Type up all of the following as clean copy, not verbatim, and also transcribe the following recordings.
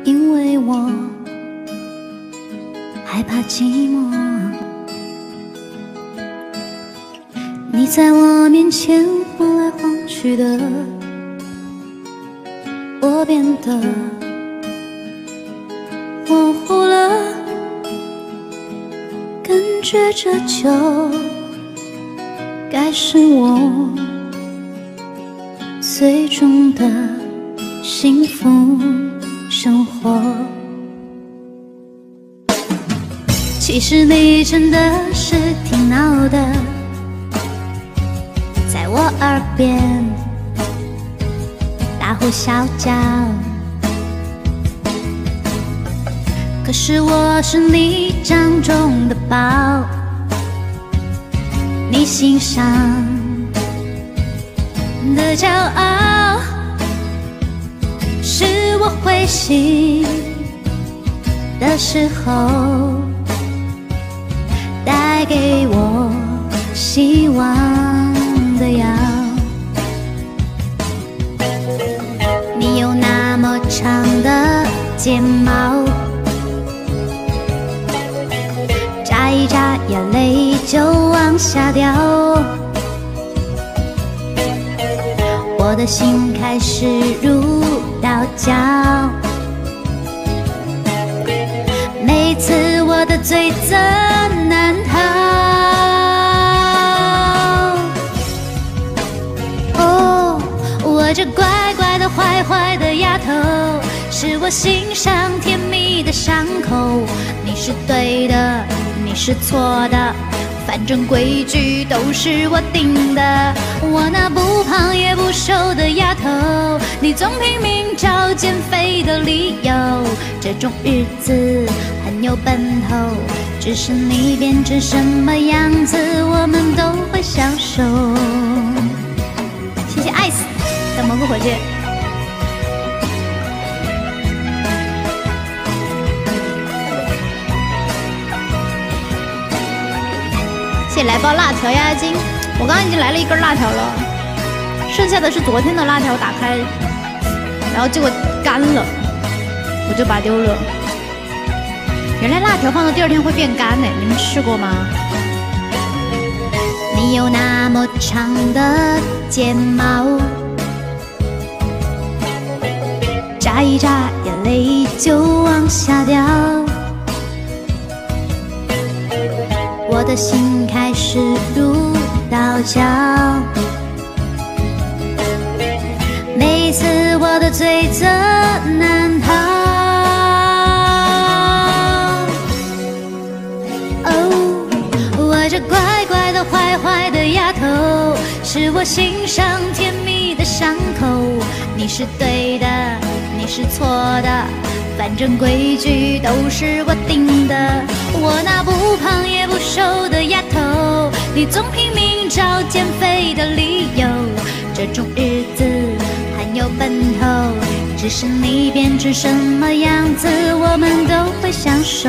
因为我害怕寂寞。你在我面前晃来晃去的，我变得模糊了，感觉这就该是我最终的幸福生活。其实你真的是挺闹的，在我耳边大呼小叫，可是我是你掌中的宝，你心上的骄傲，是我灰心的时候带给我希望的药。你有那么长的睫毛，眨一眨眼泪就往下掉，我的心开始如刀绞，每次我的罪责难逃。哦，我这乖乖的坏坏的丫头，是我心上甜蜜的伤口。你是对的，你是错的，反正规矩都是我定的。我那不胖也不瘦的丫头，你总拼命找减肥的理由。这种日子很有奔头，只是你变成什么样子，我们都会享受。谢谢爱死，再蘑菇回去。谢谢来包辣条压压惊，我刚刚已经来了一根辣条了，剩下的是昨天的辣条打开，然后结果干了，我就把丢了。原来辣条放到第二天会变干呢，你们吃过吗？你有那么长的睫毛，眨一眨眼泪就往下掉，我的心开始如刀绞，每次我的罪责难逃。哦，我这乖乖的坏坏的丫头，是我心上甜蜜的伤口。你是对的，你是错的，反正规矩都是我定的。我那不胖也不瘦的丫头，你总拼命找减肥的理由。这种日子很有奔头，只是你变成什么样子，我们都会享受。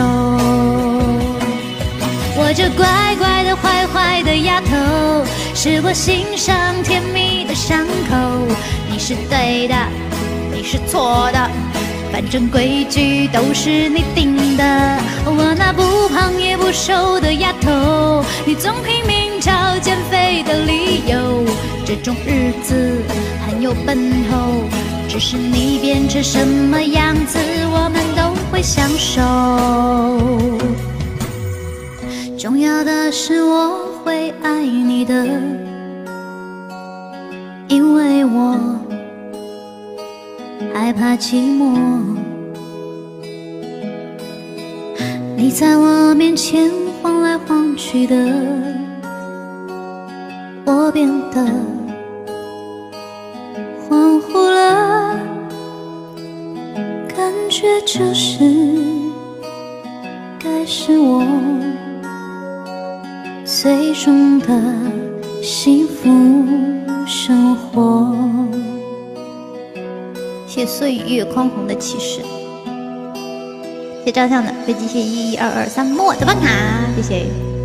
我这乖乖的坏坏的丫头，是我心上甜蜜的伤口。你是对的，你是错的，反正规矩都是你定的。我那不胖也不瘦的丫头，你总拼命找减肥的理由。这种日子很有奔头，只是你变成什么样子，我们都会享受。重要的是我会爱你的，因为我害怕寂寞。你在我面前晃来晃去的，我变得恍惚了，感觉这是该是我最终的幸福生活。谢谢岁月宽宏的骑士，谢谢照相的飞机，谢112223么么哒棒卡，谢谢。